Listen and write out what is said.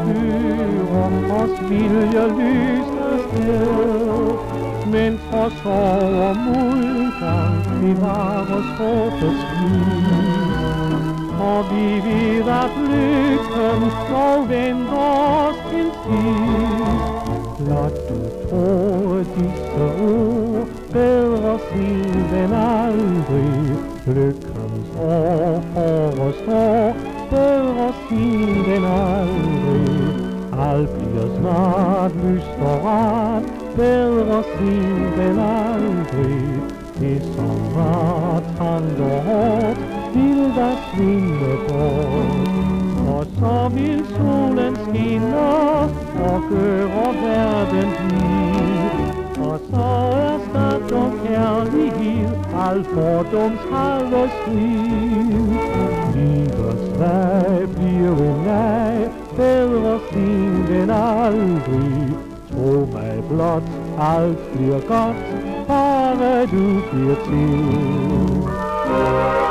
fører os viljeløst afsted. Men trods sorg og modgang bevares håbets lys. Og vi ved at lykken dog venter os til sidst. Lad du tro disse ord, bedre sent end aldrig. Lykkens år forestår, bedre sent end aldrig. Alt bliver snart lyst og ret, bedre sent end aldrig. Det som var trangt og hårdt, vil der svinde bort. Og så vil solen skinne og gøre verden blid. Og så erstatter kærlighed al fordoms halve strid. Livets vej bliver en nej, bedre sent end aldrig. Tro mig blot, alt bliver godt, bare du bliver til.